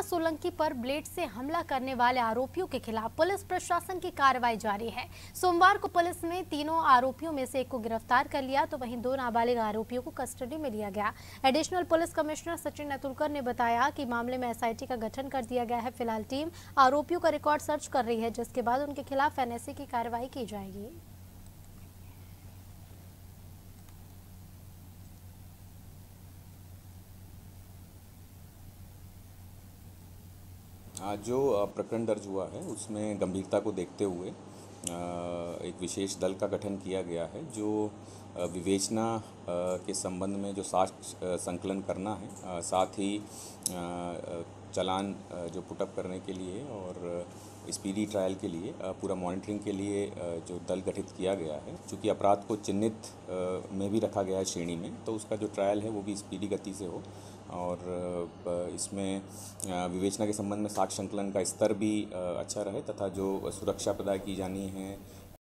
सोलंकी पर ब्लेड से हमला करने वाले आरोपियों के खिलाफ पुलिस प्रशासन की कार्रवाई जारी है। सोमवार को पुलिस ने तीनों आरोपियों में से एक को गिरफ्तार कर लिया, तो वहीं 2 नाबालिग आरोपियों को कस्टडी में लिया गया। Additional police commissioner Sachin Atulkar ने बताया कि मामले में एसआईटी का गठन कर दिया गया है। फिलहाल टीम आरोपियों का रिकॉर्ड सर्च कर रही है, जिसके बाद उनके खिलाफ एनएसए की कार्रवाई की जाएगी। आज जो प्रकरण दर्ज हुआ है उसमें गंभीरता को देखते हुए एक विशेष दल का गठन किया गया है जो विवेचना के संबंध में जो साक्ष्य संकलन करना है, साथ ही चालान जो पुटअप करने के लिए और स्पीडी ट्रायल के लिए पूरा मॉनिटरिंग के लिए जो दल गठित किया गया है। चूँकि अपराध को चिन्हित में भी रखा गया है श्रेणी में, तो उसका जो ट्रायल है वो भी स्पीडी गति से हो और इसमें विवेचना के संबंध में साक्ष्य संकलन का स्तर भी अच्छा रहे तथा जो सुरक्षा प्रदान की जानी है